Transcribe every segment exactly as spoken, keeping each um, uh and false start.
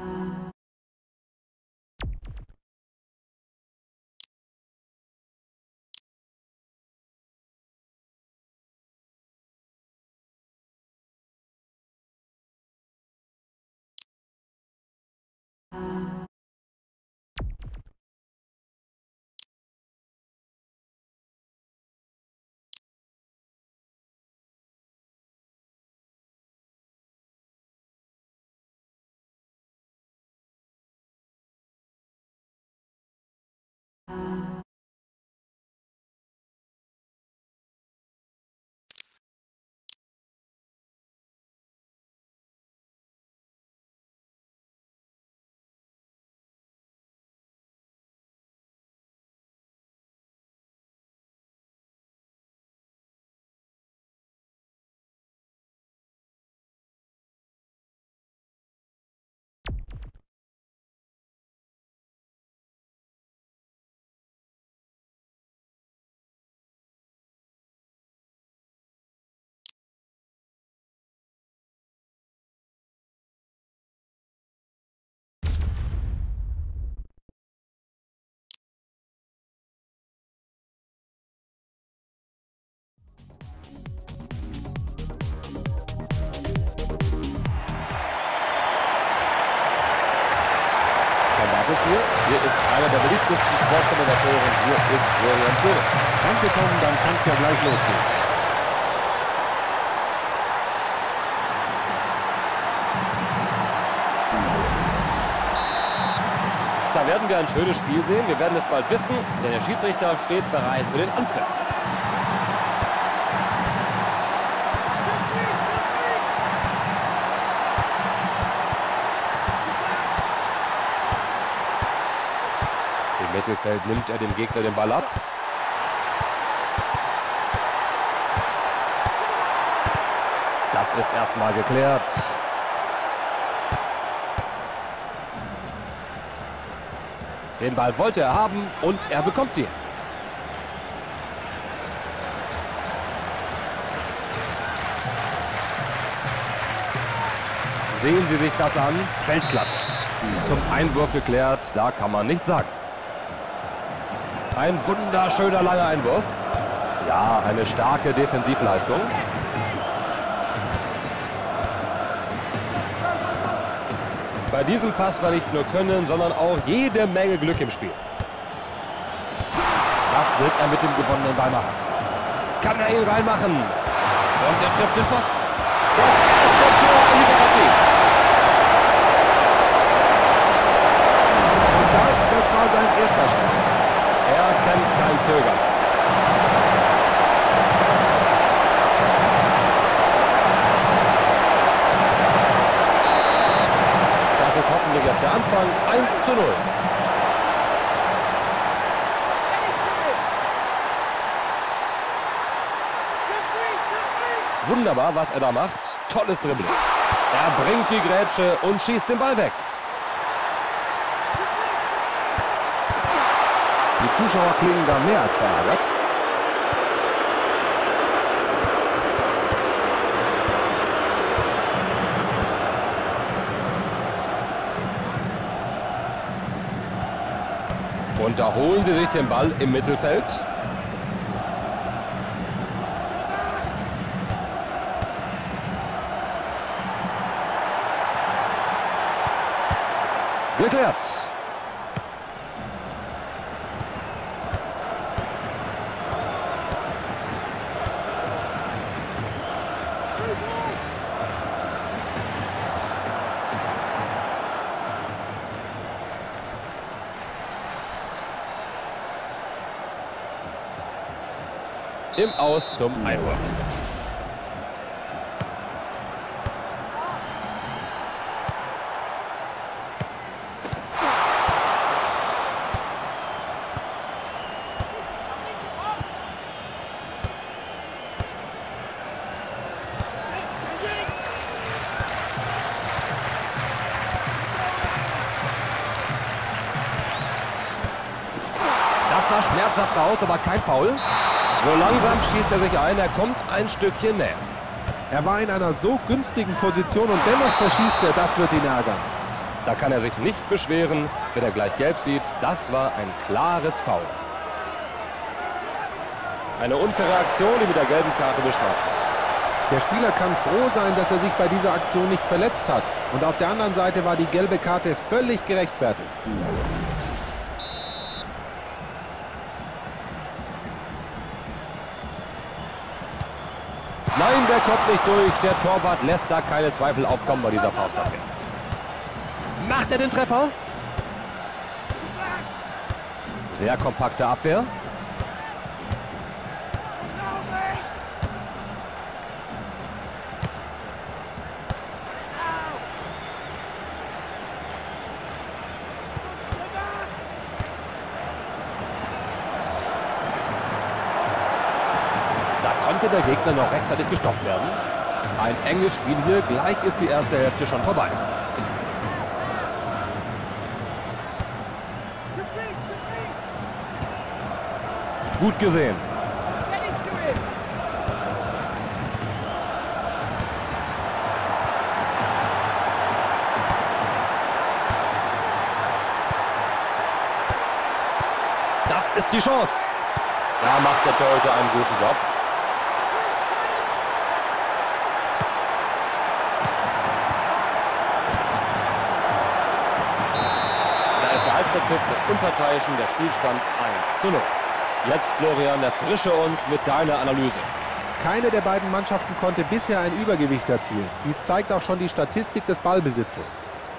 Hier. Hier ist einer der beliebtesten Sportkommentatoren. Hier ist Florian König. Danke, Tom, dann kann es ja gleich losgehen. Da werden wir ein schönes Spiel sehen. Wir werden es bald wissen, denn der Schiedsrichter steht bereit für den Anpfiff. Im Mittelfeld nimmt er dem Gegner den Ball ab. Das ist erstmal geklärt. Den Ball wollte er haben und er bekommt ihn. Sehen Sie sich das an. Weltklasse. Zum Einwurf geklärt, da kann man nichts sagen. Ein wunderschöner langer Einwurf. Ja, eine starke Defensivleistung. Bei diesem Pass war nicht nur Können, sondern auch jede Menge Glück im Spiel. Was wird er mit dem gewonnenen Ball machen? Kann er ihn reinmachen? Und er trifft den Pfosten. Das erste Tor in dieser Partie. Und das, das war sein erster Schritt. Er kennt kein Zögern. Das ist hoffentlich erst der Anfang. eins zu null. Wunderbar, was er da macht. Tolles Dribbling. Er bringt die Grätsche und schießt den Ball weg. Die Zuschauer klingen da mehr als verärgert. Und da holen sie sich den Ball im Mittelfeld. Geklärt. Im Aus zum Einwurf. Das sah schmerzhaft aus, aber kein Foul. So langsam schießt er sich ein, er kommt ein Stückchen näher. Er war in einer so günstigen Position und dennoch verschießt er, das wird ihn ärgern. Da kann er sich nicht beschweren, wenn er gleich gelb sieht. Das war ein klares Foul. Eine unfaire Aktion, die mit der gelben Karte bestraft wird. Der Spieler kann froh sein, dass er sich bei dieser Aktion nicht verletzt hat. Und auf der anderen Seite war die gelbe Karte völlig gerechtfertigt. Nein, der kommt nicht durch. Der Torwart lässt da keine Zweifel aufkommen bei dieser Faustabwehr. Macht er den Treffer? Sehr kompakte Abwehr. Da konnte der Gegner noch rechtzeitig gestoppt werden. Ein enges Spiel hier. Gleich ist die erste Hälfte schon vorbei. Gut gesehen. Das ist die Chance. Da macht der Torhüter einen guten Job. Da ist der Halbzeitpfiff des Unparteiischen, der Spielstand eins zu null. Jetzt, Florian, erfrische uns mit deiner Analyse. Keine der beiden Mannschaften konnte bisher ein Übergewicht erzielen. Dies zeigt auch schon die Statistik des Ballbesitzes.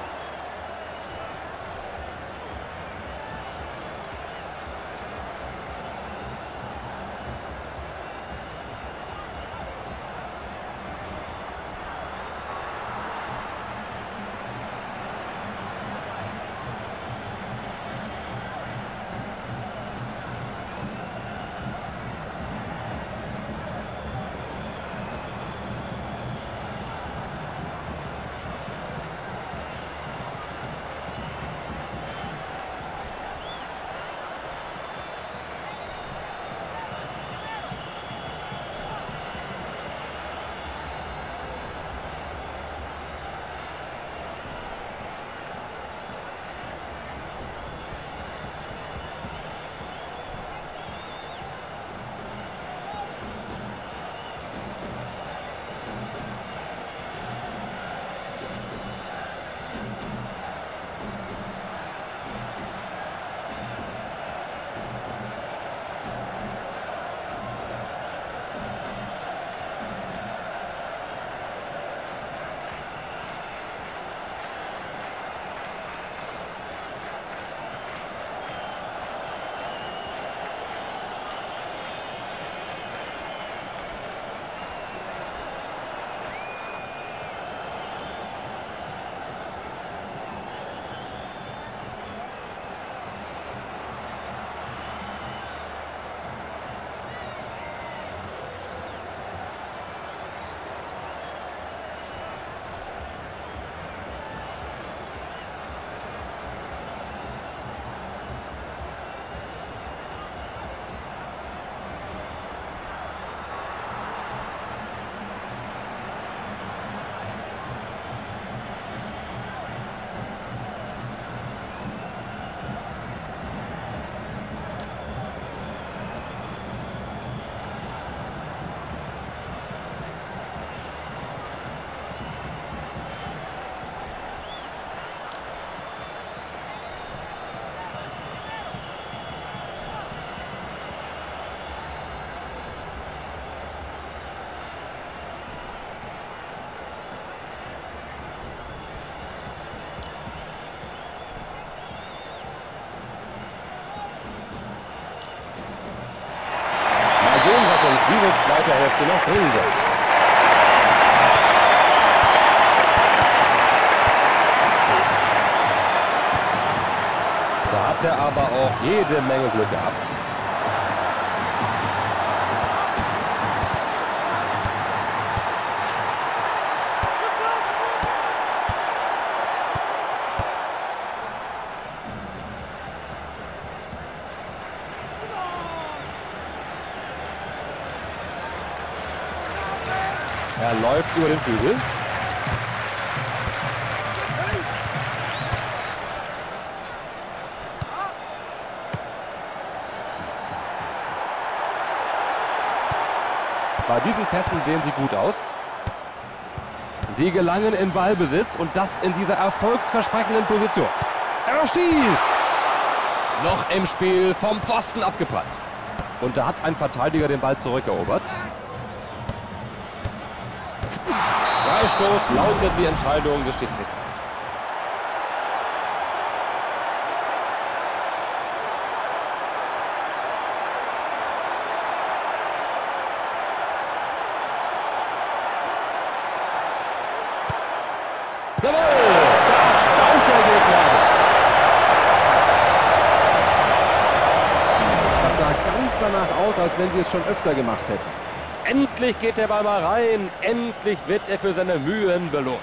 diese zweite Hälfte noch bringen wird. Da hat er aber auch jede Menge Glück gehabt. Er läuft über den Flügel. Bei diesen Pässen sehen sie gut aus. Sie gelangen in Ballbesitz und das in dieser erfolgsversprechenden Position. Er schießt! Noch im Spiel, vom Pfosten abgeprallt. Und da hat ein Verteidiger den Ball zurückerobert. Freistoß lautet die Entscheidung des Schiedsrichters. Jawohl! Da staunt der Gegner. Das sah ganz danach aus, als wenn sie es schon öfter gemacht hätten. Endlich geht der Ball mal rein. Endlich wird er für seine Mühen belohnt.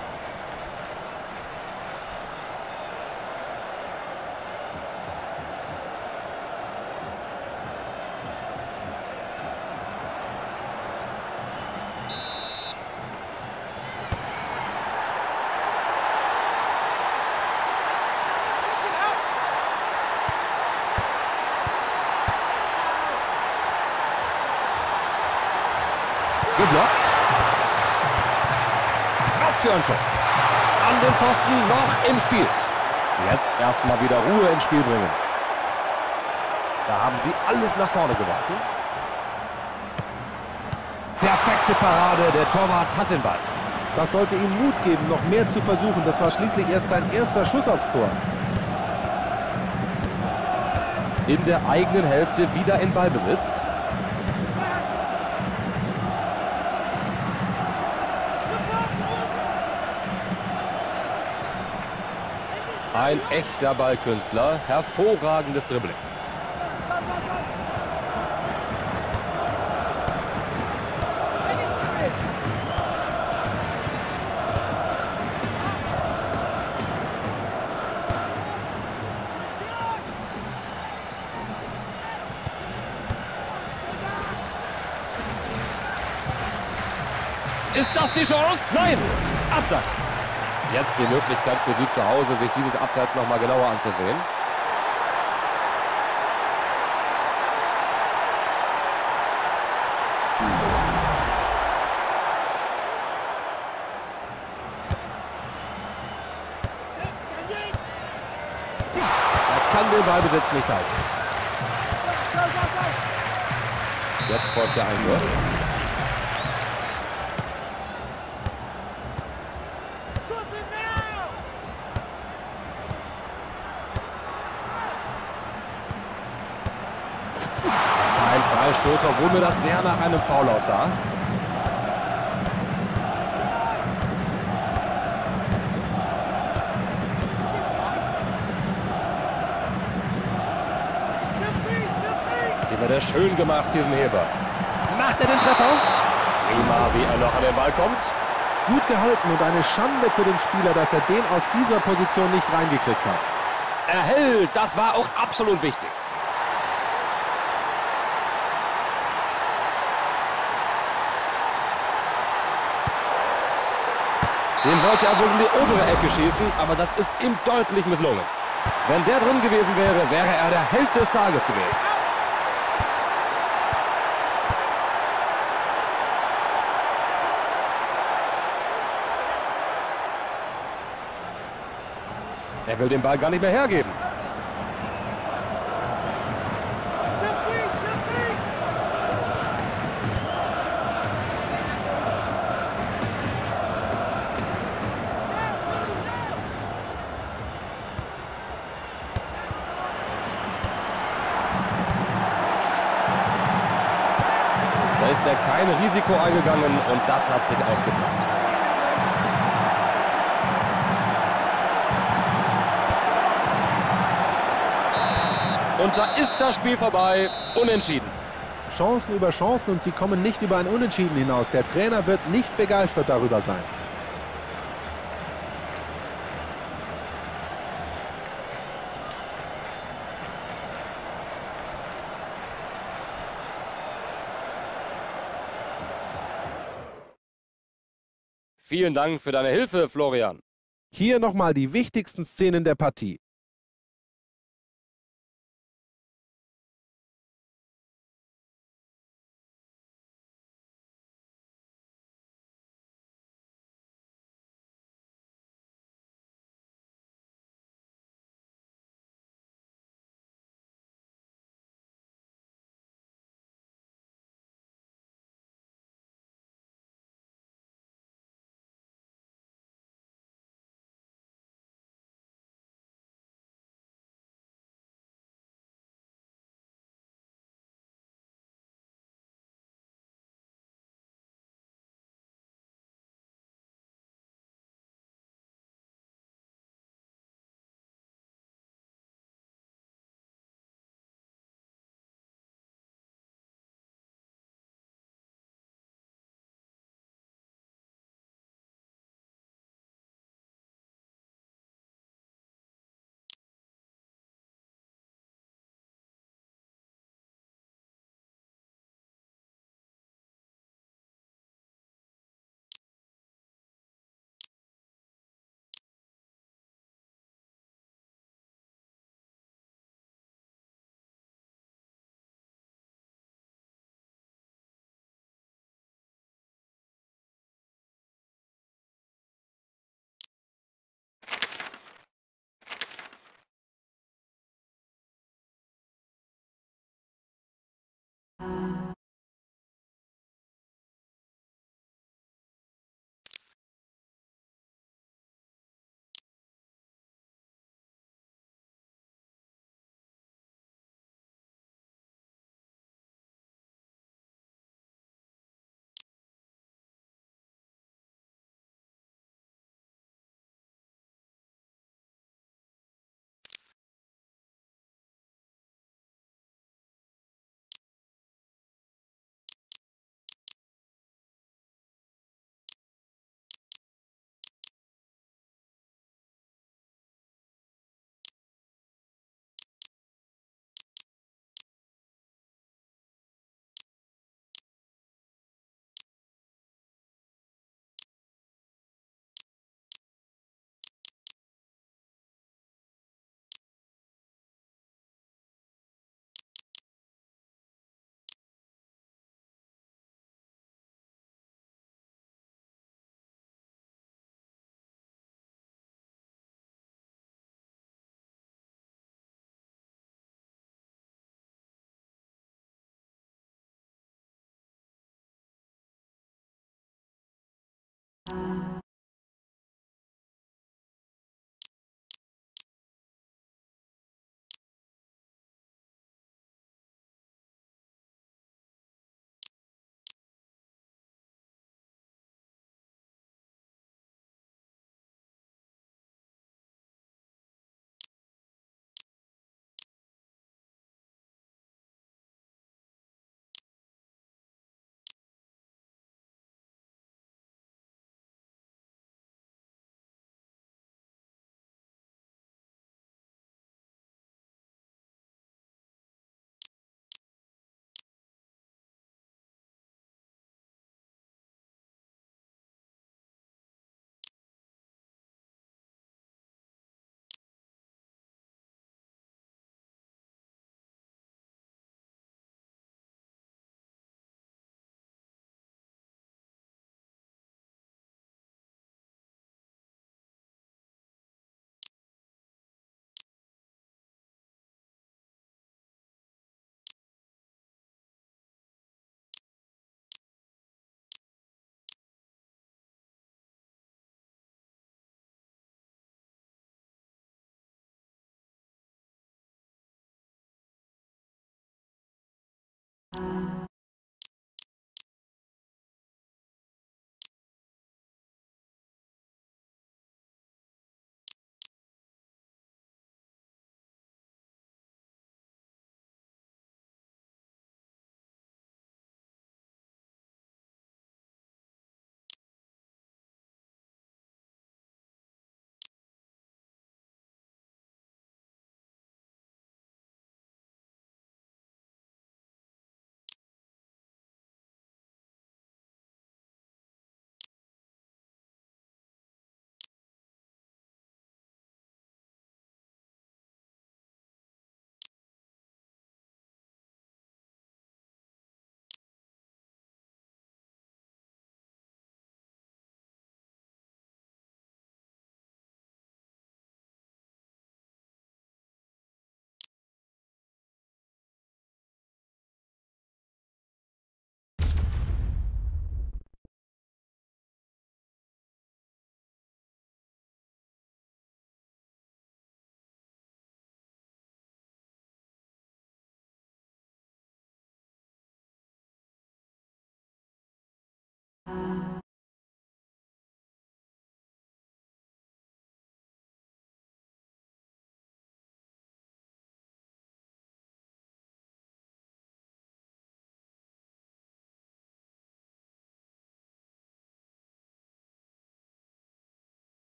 Geblockt. Was für ein Schuss. An den Pfosten, noch im Spiel. Jetzt erstmal wieder Ruhe ins Spiel bringen. Da haben sie alles nach vorne geworfen. Perfekte Parade, der Torwart hat den Ball. Das sollte ihm Mut geben, noch mehr zu versuchen. Das war schließlich erst sein erster Schuss aufs Tor. In der eigenen Hälfte wieder in Ballbesitz. Ein echter Ballkünstler, hervorragendes Dribbling. Ist das die Chance? Nein! Abseits. Jetzt die Möglichkeit für sie zu Hause, sich dieses Abseits noch mal genauer anzusehen. Er kann den Ballbesitz nicht halten. Jetzt folgt der Einwurf. Freistoß, obwohl mir das sehr nach einem Foul aussah. Den hat er schön gemacht, diesen Heber. Macht er den Treffer? Prima, wie er noch an den Ball kommt. Gut gehalten und eine Schande für den Spieler, dass er den aus dieser Position nicht reingekriegt hat. Er hält, das war auch absolut wichtig. Den wollte er wohl in die obere Ecke schießen, aber das ist ihm deutlich misslungen. Wenn der drin gewesen wäre, wäre er der Held des Tages gewesen. Er will den Ball gar nicht mehr hergeben. Da ist er kein Risiko eingegangen und das hat sich ausgezahlt. Und da ist das Spiel vorbei. Unentschieden. Chancen über Chancen und sie kommen nicht über ein Unentschieden hinaus. Der Trainer wird nicht begeistert darüber sein. Vielen Dank für deine Hilfe, Florian. Hier nochmal die wichtigsten Szenen der Partie.